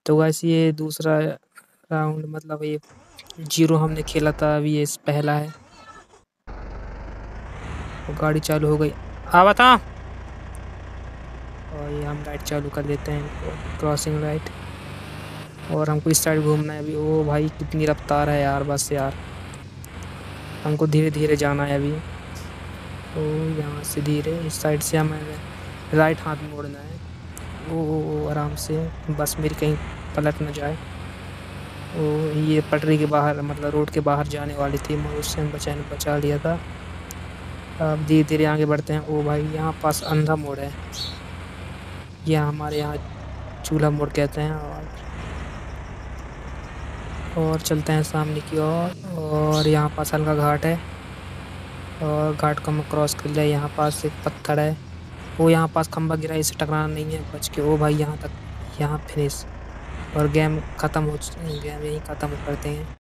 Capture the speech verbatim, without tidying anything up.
तो वैसे ये दूसरा राउंड मतलब ये जीरो हमने खेला था, अभी ये पहला है। और गाड़ी चालू हो गई, आ बता। और ये हम लाइट चालू कर देते हैं इनको, क्रॉसिंग लाइट। और हमको इस साइड घूमना है अभी। ओ भाई कितनी रफ्तार है यार, बस यार हमको धीरे धीरे जाना है अभी। ओ यहाँ से धीरे, इस साइड से हमें राइट हाथ मोड़ना है। ओ, ओ, ओ आराम से, बस मेरी कहीं पलट ना जाए। ओ ये पटरी के बाहर मतलब रोड के बाहर जाने वाली थी, मगर उससे हम बचा बचा लिया था। अब धीरे धीरे आगे बढ़ते हैं। ओ भाई यहाँ पास अंधा मोड़ है, यह हमारे यहाँ चूल्हा मोड़ कहते हैं। और और चलते हैं सामने की ओर। और, और यहाँ पास हल्का घाट है, और घाट को हम क्रॉस कर लिया। यहाँ पास एक पत्थर है, वो यहाँ पास खंबा गिरा, इसे टकराना नहीं है, बच के। ओ भाई यहाँ तक, यहाँ फिनिश। और गेम खत्म हो, गेम यहीं खत्म करते हैं।